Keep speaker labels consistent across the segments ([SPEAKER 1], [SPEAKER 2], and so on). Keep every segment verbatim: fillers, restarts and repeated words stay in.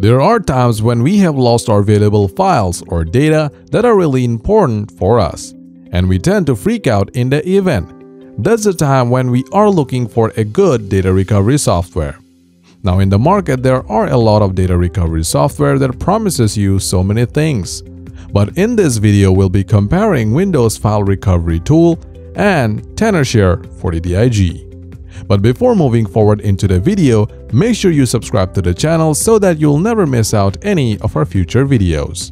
[SPEAKER 1] There are times when we have lost our valuable files or data that are really important for us, and we tend to freak out in the event. That's the time when we are looking for a good data recovery software. Now in the market, there are a lot of data recovery software that promises you so many things. But in this video, we'll be comparing Windows File Recovery Tool and Tenorshare forty D I G. But before moving forward into the video, make sure you subscribe to the channel so that you'll never miss out any of our future videos.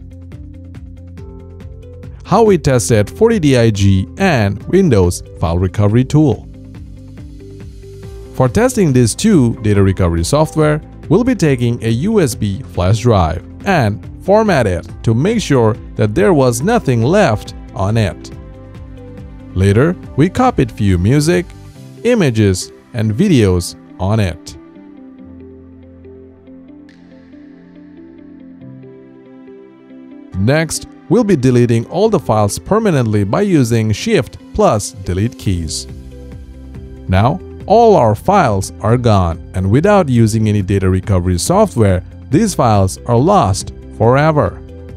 [SPEAKER 1] How we tested forty D I G and Windows File Recovery Tool. For testing these two data recovery software, we'll be taking a U S B flash drive and format it to make sure that there was nothing left on it. Later, we copied few music, images, and videos on it. Next, we'll be deleting all the files permanently by using Shift plus Delete keys. Now, all our files are gone, and without using any data recovery software, these files are lost forever.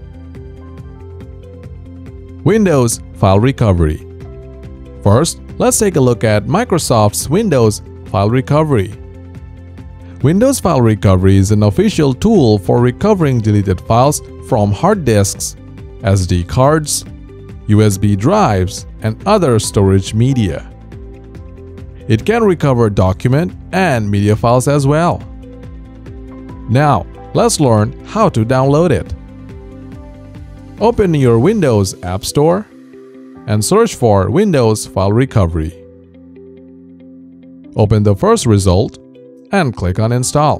[SPEAKER 1] Windows File Recovery. First, let's take a look at Microsoft's Windows File Recovery. Windows File Recovery is an official tool for recovering deleted files from hard disks, S D cards, U S B drives, and other storage media. It can recover document and media files as well. Now, let's learn how to download it. Open your Windows App Store and search for Windows File Recovery. Open the first result and click on Install.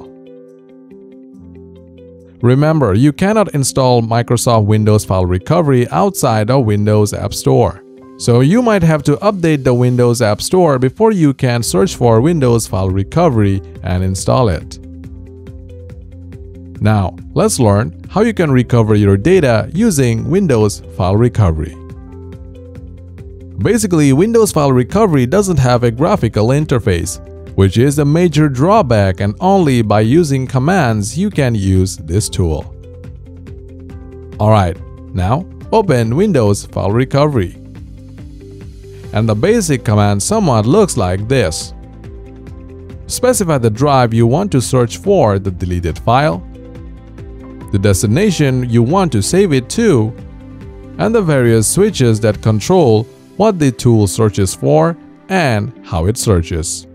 [SPEAKER 1] Remember, you cannot install Microsoft Windows File Recovery outside of Windows App Store. So you might have to update the Windows App Store before you can search for Windows File Recovery and install it. Now, let's learn how you can recover your data using Windows File Recovery. Basically, Windows File Recovery doesn't have a graphical interface, which is a major drawback, and only by using commands you can use this tool. Alright, now open Windows File Recovery. And the basic command somewhat looks like this. Specify the drive you want to search for the deleted file, the destination you want to save it to, and the various switches that control what the tool searches for and how it searches.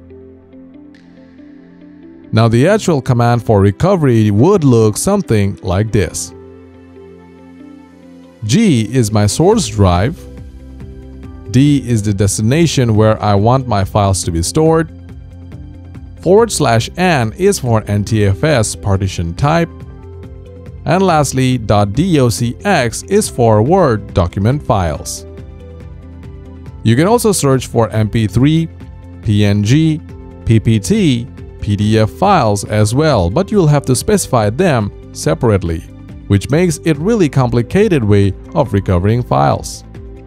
[SPEAKER 1] Now the actual command for recovery would look something like this. G is my source drive, D is the destination where I want my files to be stored, forward slash N is for N T F S partition type, and lastly .docx is for Word document files. You can also search for M P three, P N G, P P T, P D F files as well, but you'll have to specify them separately, which makes it really complicated way of recovering files.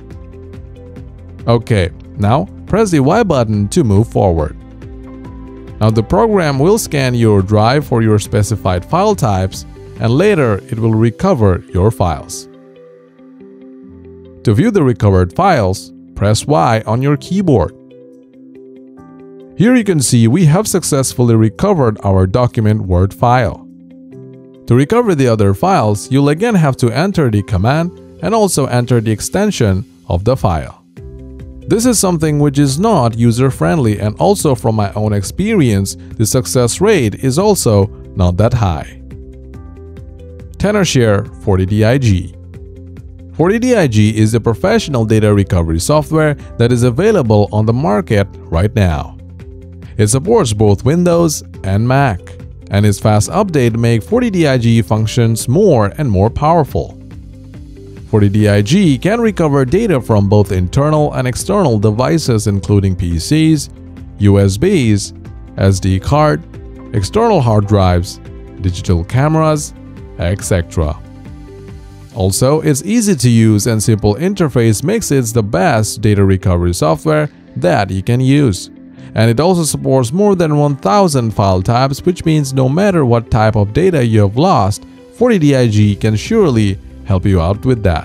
[SPEAKER 1] Okay, now press the Y button to move forward. Now the program will scan your drive for your specified file types, and later it will recover your files. To view the recovered files, press Y on your keyboard. Here you can see we have successfully recovered our document Word file. To recover the other files, you'll again have to enter the command and also enter the extension of the file. This is something which is not user-friendly, and also from my own experience, the success rate is also not that high. Tenorshare forty D I G. forty D I G is a professional data recovery software that is available on the market right now. It supports both Windows and Mac, and its fast update make forty D I G functions more and more powerful. forty D I G can recover data from both internal and external devices including P Cs, U S Bs, S D card, external hard drives, digital cameras, et cetera. Also, its easy to use and simple interface makes it the best data recovery software that you can use. And it also supports more than one thousand file types, which means no matter what type of data you have lost, forty D I G can surely help you out with that.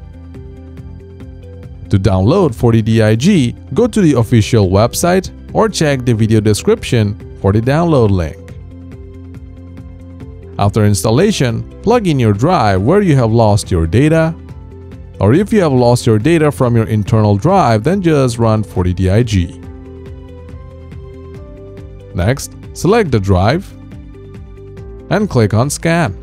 [SPEAKER 1] To download forty D I G, go to the official website or check the video description for the download link. After installation, plug in your drive where you have lost your data, or if you have lost your data from your internal drive, then just run forty D I G. Next, select the drive and click on Scan.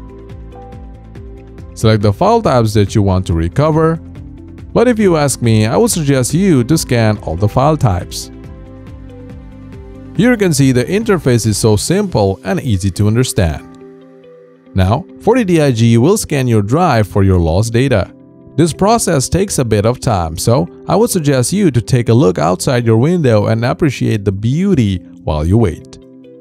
[SPEAKER 1] Select the file types that you want to recover, but if you ask me, I would suggest you to scan all the file types. Here you can see the interface is so simple and easy to understand. Now, forty D I G will scan your drive for your lost data. This process takes a bit of time, so I would suggest you to take a look outside your window and appreciate the beauty while you wait.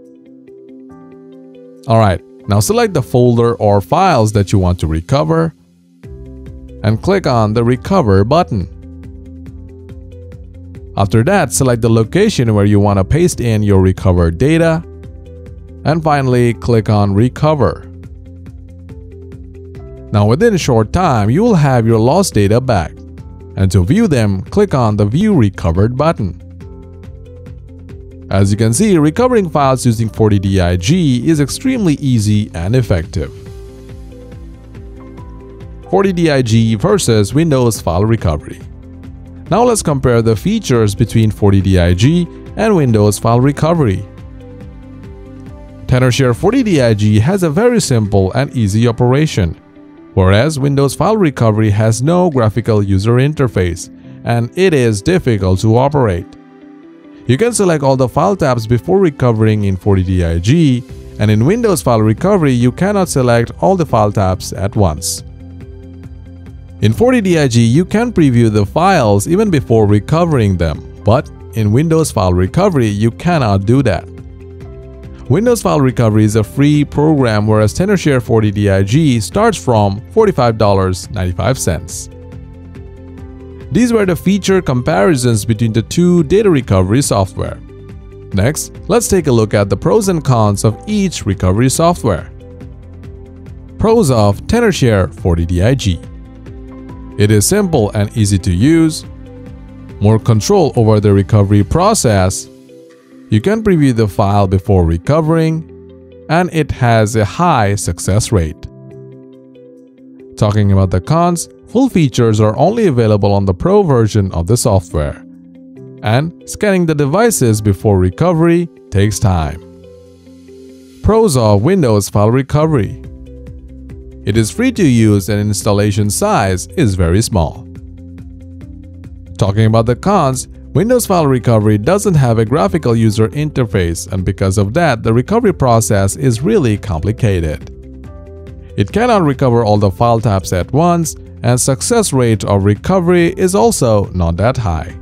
[SPEAKER 1] Alright, now select the folder or files that you want to recover and click on the Recover button. After that, select the location where you want to paste in your recovered data and finally click on Recover. Now within a short time, you will have your lost data back. And to view them, click on the View Recovered button. As you can see, recovering files using forty D I G is extremely easy and effective. forty D I G versus Windows File Recovery. Now let's compare the features between forty D I G and Windows File Recovery. Tenorshare forty D I G has a very simple and easy operation, whereas Windows File Recovery has no graphical user interface, and it is difficult to operate. You can select all the file tabs before recovering in forty D I G, and in Windows File Recovery you cannot select all the file tabs at once. In forty D I G you can preview the files even before recovering them, but in Windows File Recovery you cannot do that. Windows File Recovery is a free program, whereas Tenorshare forty D I G starts from forty-five dollars and ninety-five cents. These were the feature comparisons between the two data recovery software. Next, let's take a look at the pros and cons of each recovery software. Pros of Tenorshare forty D I G. It is simple and easy to use, more control over the recovery process, you can preview the file before recovering, and it has a high success rate. Talking about the cons, full features are only available on the Pro version of the software, and scanning the devices before recovery takes time. Pros of Windows File Recovery. It is free to use and installation size is very small. Talking about the cons, Windows File Recovery doesn't have a graphical user interface, and because of that, the recovery process is really complicated. It cannot recover all the file types at once, and success rate of recovery is also not that high.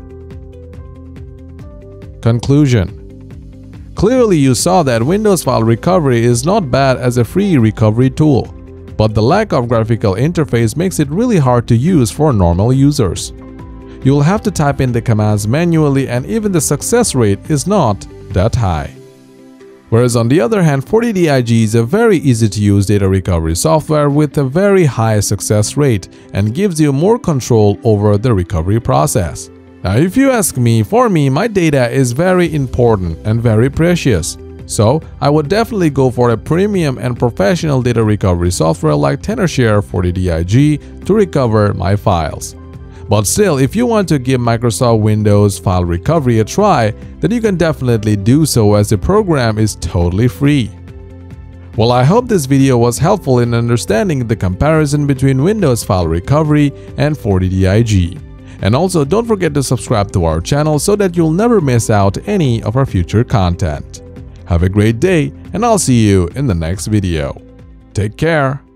[SPEAKER 1] Conclusion. Clearly you saw that Windows File Recovery is not bad as a free recovery tool, but the lack of graphical interface makes it really hard to use for normal users. You will have to type in the commands manually, and even the success rate is not that high. Whereas on the other hand, forty D I G is a very easy to use data recovery software with a very high success rate and gives you more control over the recovery process. Now if you ask me, for me, my data is very important and very precious. So I would definitely go for a premium and professional data recovery software like Tenorshare forty D I G to recover my files. But still, if you want to give Microsoft Windows File Recovery a try, then you can definitely do so, as the program is totally free. Well, I hope this video was helpful in understanding the comparison between Windows File Recovery and forty D I G. And also, don't forget to subscribe to our channel so that you'll never miss out any of our future content. Have a great day, and I'll see you in the next video. Take care.